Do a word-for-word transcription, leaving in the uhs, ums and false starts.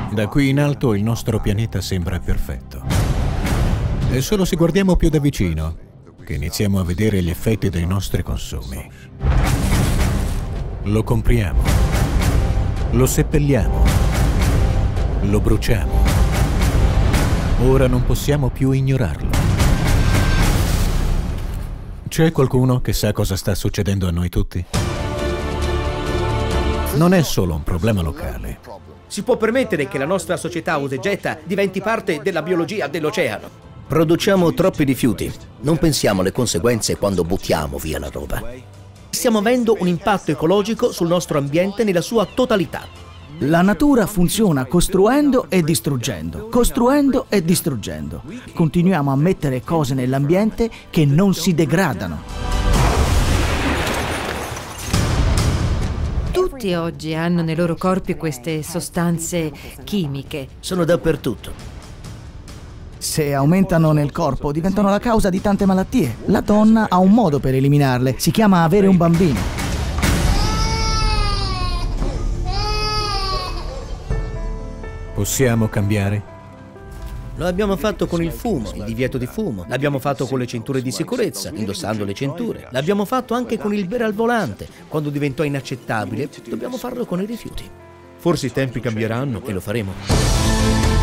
Da qui in alto il nostro pianeta sembra perfetto. È solo se guardiamo più da vicino che iniziamo a vedere gli effetti dei nostri consumi. Lo compriamo, lo seppelliamo, lo bruciamo. Ora non possiamo più ignorarlo. C'è qualcuno che sa cosa sta succedendo a noi tutti? Non è solo un problema locale. Si può permettere che la nostra società usa e getta diventi parte della biologia dell'oceano. Produciamo troppi rifiuti. Non pensiamo alle conseguenze quando buttiamo via la roba. Stiamo avendo un impatto ecologico sul nostro ambiente nella sua totalità. La natura funziona costruendo e distruggendo, costruendo e distruggendo. Continuiamo a mettere cose nell'ambiente che non si degradano. Tutti oggi hanno nei loro corpi queste sostanze chimiche. Sono dappertutto. Se aumentano nel corpo, diventano la causa di tante malattie. La donna ha un modo per eliminarle, si chiama avere un bambino. Possiamo cambiare? Lo abbiamo fatto con il fumo, il divieto di fumo. L'abbiamo fatto con le cinture di sicurezza, indossando le cinture. L'abbiamo fatto anche con il bere al volante. Quando diventò inaccettabile, dobbiamo farlo con i rifiuti. Forse i tempi cambieranno e lo faremo.